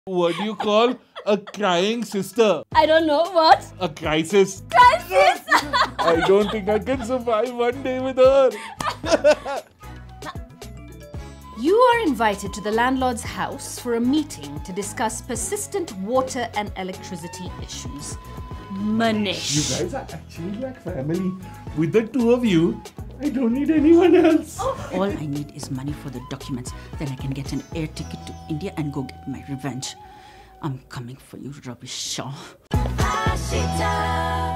What do you call a crying sister? I don't know what. A crisis. Crisis! I don't think I can survive one day with her. You are invited to the landlord's house for a meeting to discuss persistent water and electricity issues. Manish. You guys are actually like family. With the two of you, I don't need anyone else. All I need is money for the documents. Then I can get an air ticket to India and go get my revenge. I'm coming for you, Ravi Shaw.